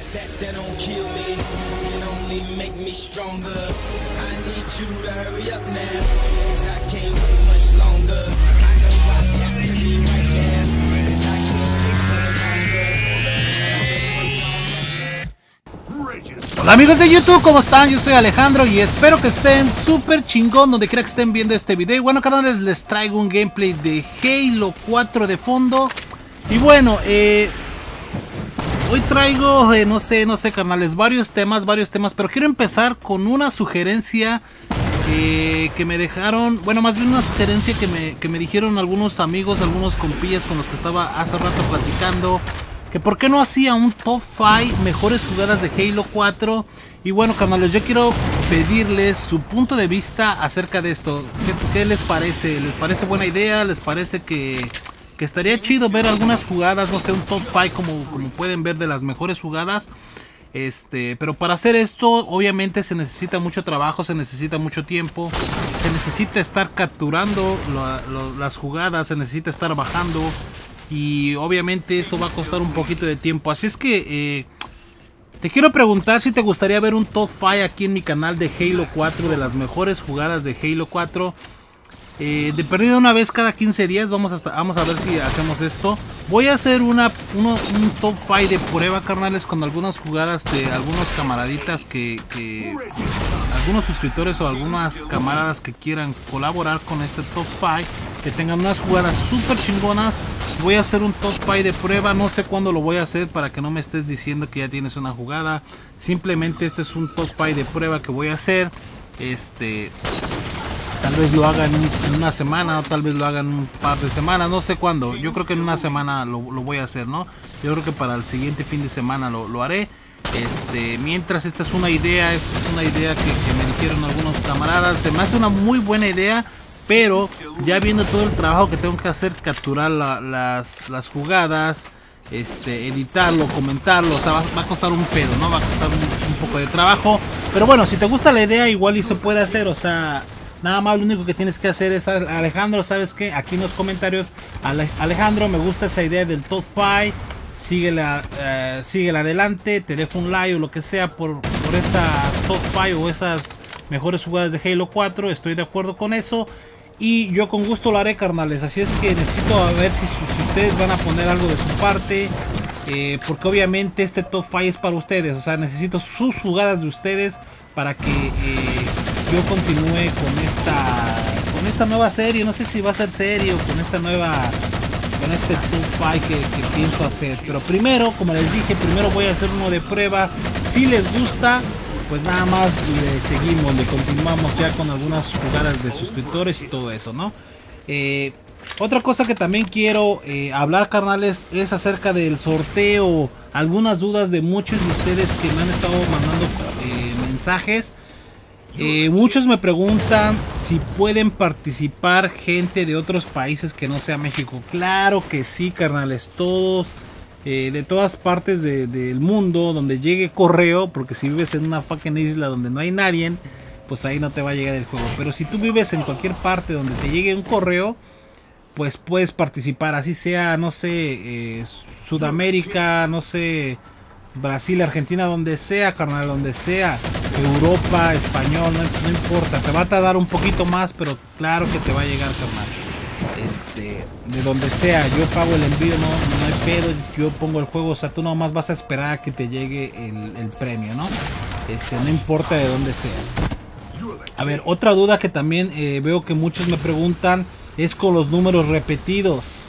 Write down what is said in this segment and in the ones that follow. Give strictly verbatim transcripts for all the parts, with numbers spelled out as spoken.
Hola amigos de YouTube, ¿cómo están? Yo soy Alejandro y espero que estén súper chingón donde quiera que estén viendo este video. Y bueno, canales, les traigo un gameplay de Halo cuatro de fondo. Y bueno, eh, hoy traigo, eh, no sé, no sé carnales, varios temas, varios temas. Pero quiero empezar con una sugerencia eh, que me dejaron, bueno, más bien una sugerencia que me, que me dijeron algunos amigos, algunos compillas con los que estaba hace rato platicando. Que por qué no hacía un top cinco mejores jugadas de Halo cuatro. Y bueno, canales, yo quiero pedirles su punto de vista acerca de esto. ¿Qué, qué les parece? ¿Les parece buena idea? ¿Les parece que, que estaría chido ver algunas jugadas? No sé, un top cinco como, como pueden ver de las mejores jugadas. Este, pero para hacer esto obviamente se necesita mucho trabajo, se necesita mucho tiempo. Se necesita estar capturando lo, lo, las jugadas, se necesita estar bajando. Y obviamente eso va a costar un poquito de tiempo. Así es que eh, te quiero preguntar si te gustaría ver un top cinco aquí en mi canal de Halo cuatro. De las mejores jugadas de Halo cuatro. Eh, de perdida una vez cada quince días. Vamos a, vamos a ver si hacemos esto. Voy a hacer una, uno, un top cinco de prueba, carnales. Con algunas jugadas de algunos camaraditas que, que... algunos suscriptores o algunas camaradas que quieran colaborar con este top cinco. Que tengan unas jugadas súper chingonas. Voy a hacer un top cinco de prueba. No sé cuándo lo voy a hacer para que no me estés diciendo que ya tienes una jugada. Simplemente este es un top cinco de prueba que voy a hacer. Este... Tal vez lo hagan en, en una semana o tal vez lo hagan un par de semanas. No sé cuándo. Yo creo que en una semana lo, lo voy a hacer, ¿no? Yo creo que para el siguiente fin de semana lo, lo haré. Este, mientras esta es una idea. Esta es una idea que, que me dijeron algunos camaradas. Se me hace una muy buena idea. Pero ya viendo todo el trabajo que tengo que hacer, capturar la, las, las jugadas, este, editarlo, comentarlo, o sea, va, va a costar un pedo, ¿no? Va a costar un, un poco de trabajo. Pero bueno, si te gusta la idea, igual y se puede hacer, o sea, nada más lo único que tienes que hacer es, Alejandro, ¿sabes qué? Aquí en los comentarios, Alejandro, me gusta esa idea del top cinco, síguela, eh, síguela adelante, te dejo un like o lo que sea por, por esa top cinco o esas mejores jugadas de Halo cuatro, estoy de acuerdo con eso. Y yo con gusto lo haré, carnales. Así es que necesito a ver si, si ustedes van a poner algo de su parte. Eh, porque obviamente este top cinco es para ustedes. O sea, necesito sus jugadas de ustedes para que eh, yo continúe con esta con esta nueva serie. No sé si va a ser serie o con esta nueva... con este top cinco que, que pienso hacer. Pero primero, como les dije, primero voy a hacer uno de prueba. Si les gusta, pues nada más le seguimos, le continuamos ya con algunas jugadas de suscriptores y todo eso, ¿no? Eh, otra cosa que también quiero eh, hablar, carnales, es acerca del sorteo. Algunas dudas de muchos de ustedes que me han estado mandando eh, mensajes. Eh, muchos me preguntan si pueden participar gente de otros países que no sea México. Claro que sí, carnales, todos. Eh, de todas partes de, del mundo donde llegue correo, porque si vives en una fucking isla donde no hay nadie, pues ahí no te va a llegar el juego. Pero si tú vives en cualquier parte donde te llegue un correo, pues puedes participar, así sea, no sé, eh, Sudamérica, no sé, Brasil, Argentina, donde sea, carnal, donde sea, Europa, español, no, no importa, te va a tardar un poquito más, pero claro que te va a llegar, carnal. Este, de donde sea, yo pago el envío, no, no hay pedo, yo pongo el juego, o sea, tú nomás vas a esperar a que te llegue el, el premio, ¿no? Este, no importa de dónde seas. A ver, otra duda que también eh, veo que muchos me preguntan es con los números repetidos.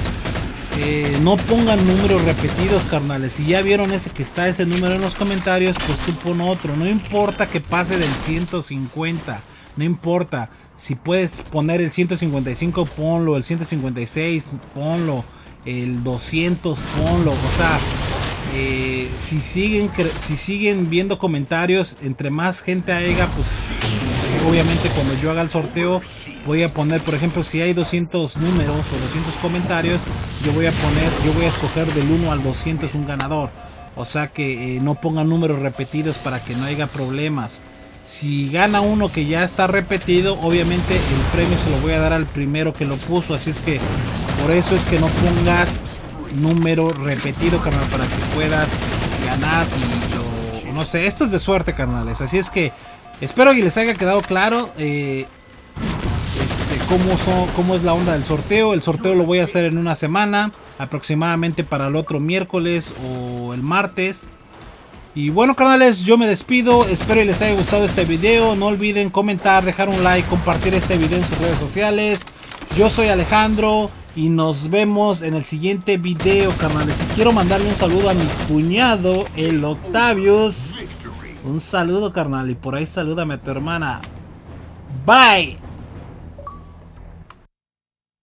Eh, no pongan números repetidos, carnales. Si ya vieron ese que está ese número en los comentarios, pues tú pon otro. No importa que pase del ciento cincuenta, no importa. Si puedes poner el ciento cincuenta y cinco, ponlo. El ciento cincuenta y seis, ponlo. El doscientos, ponlo. O sea, eh, si siguen si siguen viendo comentarios, entre más gente haya, pues obviamente cuando yo haga el sorteo voy a poner, por ejemplo, si hay doscientos números o doscientos comentarios, yo voy a poner, yo voy a escoger del uno al doscientos un ganador. O sea que eh, no pongan números repetidos para que no haya problemas. Si gana uno que ya está repetido, obviamente el premio se lo voy a dar al primero que lo puso. Así es que por eso es que no pongas número repetido, carnal, para que puedas ganar y, o, no sé, esto es de suerte, carnales. Así es que espero que les haya quedado claro eh, este, cómo, son, cómo es la onda del sorteo. El sorteo lo voy a hacer en una semana, aproximadamente para el otro miércoles o el martes. Y bueno, carnales, yo me despido. Espero que les haya gustado este video. No olviden comentar, dejar un like, compartir este video en sus redes sociales. Yo soy Alejandro y nos vemos en el siguiente video, carnales. Y quiero mandarle un saludo a mi cuñado, el Octavius. Un saludo, carnal. Y por ahí salúdame a tu hermana. Bye.